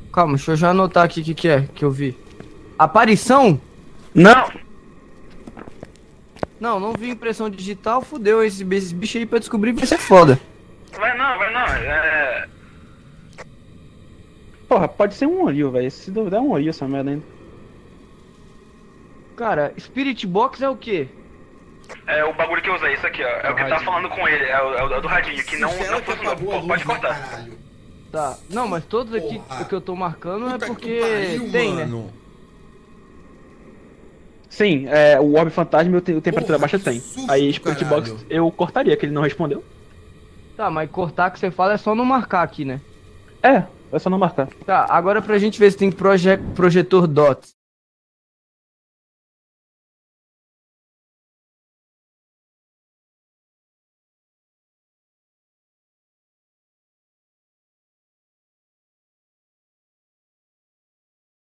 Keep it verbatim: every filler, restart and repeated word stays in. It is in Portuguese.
Calma, deixa eu já anotar aqui o que, que é que eu vi. Aparição? Não! Não, não vi impressão digital, fudeu. Esse, esse bicho aí pra descobrir vai ser foda. Vai não, vai não. É. Porra, pode ser um Oril, velho. Se duvidar é um Oril essa merda ainda. Cara, Spirit Box é o quê? É o bagulho que eu usei, isso aqui, ó. É o que eu tava falando com ele, é o, é o- é o do radinho, que não, não funcionou. Pô, pode cortar. Caralho. Tá. Não, mas todos aqui Porra. que eu tô marcando é Puta que porque pariu, tem, né? mano. Sim, é, o Orb Fantasma e o te- o Temperatura Porra, Baixa que tem. susto, Aí Spirit Box caralho. eu cortaria, que ele não respondeu. Tá, mas cortar que você fala é só não marcar aqui, né? É, é só não marcar. Tá, agora pra gente ver se tem proje projetor dots.